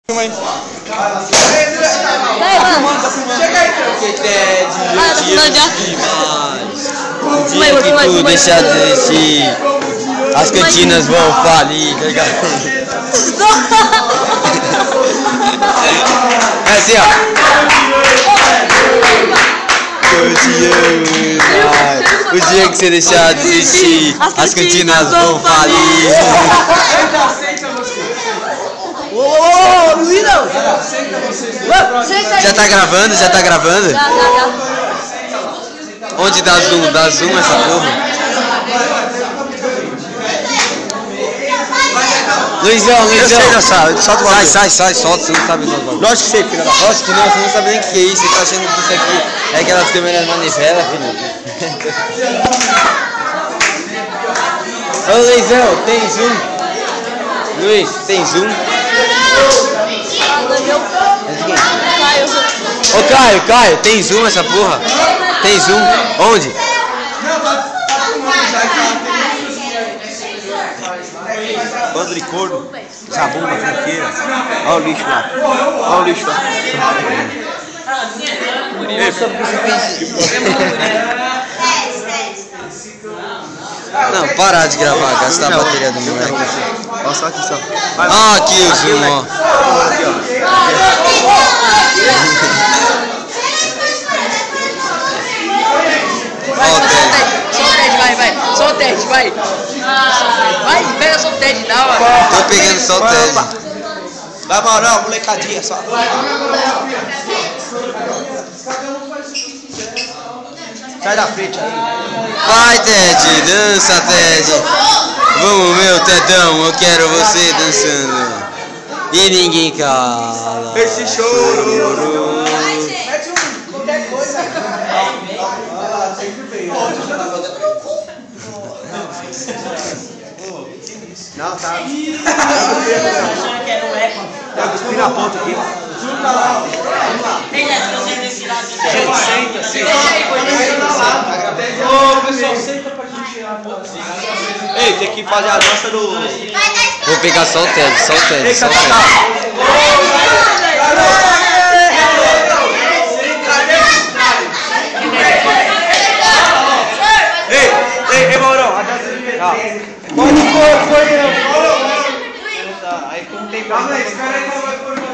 Mãe. Chega aí, porque Ted, eu te amo demais. O dia que tu deixar de existir, as cantinas vão falir, tá ligado? É assim, ó. Eu te amo demais. O dia que você deixar de existir, as cantinas vão falir. Ô, Luizão! Já tá gravando? Já tá gravando? Já. Onde dá zoom? Dá zoom essa porra? Luizão. Eu sei dançar, solta o bagulho. Sai, solta, você não sabe dançar o bagulho. Lógico que sei, filho da puta. Lógico que não, você não sabe nem o que é isso, você tá achando que isso aqui é aquelas câmeras manivela, filho. Ô Luizão, tem zoom? Luiz, tem zoom? Ô Caio, tem zoom essa porra? Tem zoom? Onde? Bando de corno, zabumba, tranqueira. Olha o lixo lá. Olha o lixo lá. Não, parar de gravar, gastar a bateria do moleque. Olha só aqui, só. Ah, aqui o zoom, ó. Ó o Ted. Só o Ted, vai. Vai, pega só o Ted, dá, mano. Tô pegando só o Ted. Dá moral, molecadinha só. Sai da frente aí. Vai, Ted, dança, Ted. Vamos, meu Tedão, eu quero você dançando. E ninguém cala. Esse choro. Mete qualquer coisa. Não, tá. Tá cuspindo a ponta aqui. Ô, pessoal, senta pra gente tirar a foto. Ei, tem que fazer a dança do... Vou pegar só o Ted, só o Ted, só o Ted. Ei, Maurão, a dança de... Aí como tem calma aí, esse cara aí não vai pôr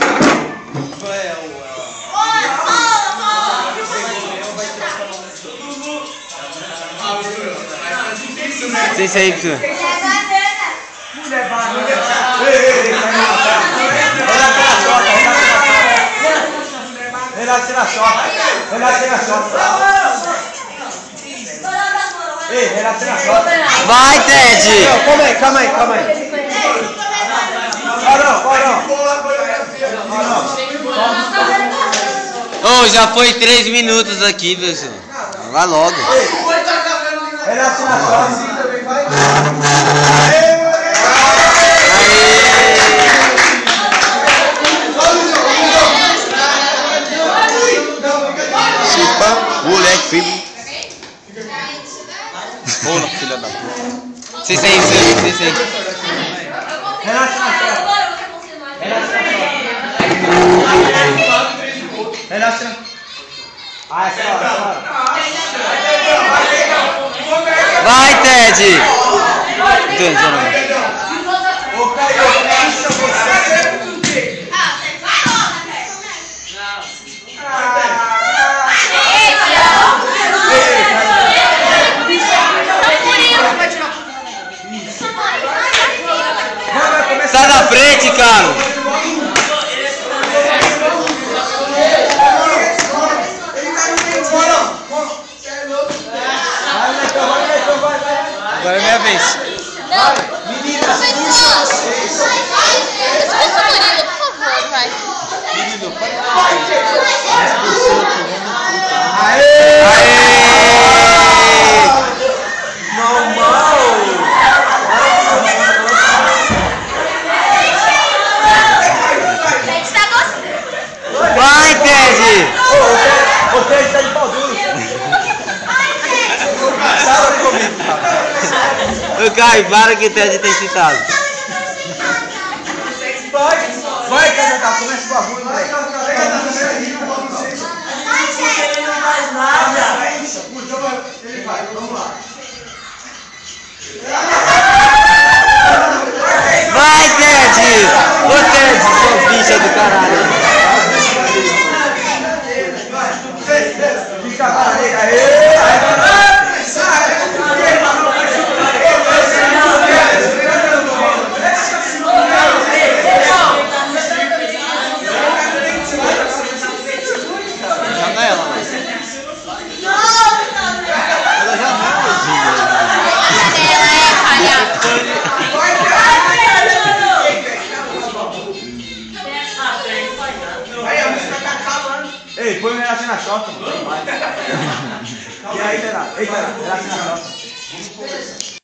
Licença aí, pessoal. Relaxa na chota. Ei, relaxa na chota. Vai, Ted! Calma aí. Bora. Ô, já foi 3 minutos aqui, pessoal. Vai logo. Relaxa na chota. Chupa, moleque, filho. Rola, filha da puta. Licença aí. Relaxa na chota. Relaxa. Ah, Vai, Ted! Sai da frente, cara! Agora é minha vez. Meninas, puxa. Murilo, por favor, vai. Aê! Vai, Ted! Você está de pau duro. Ô, Caio, para que o Ted tem citado. Vai, cara. é do caralho. Joga ela, mano. Ei, põe o Renato na chota, mano. E aí, Renato? Ei, Renato, Renato na chota.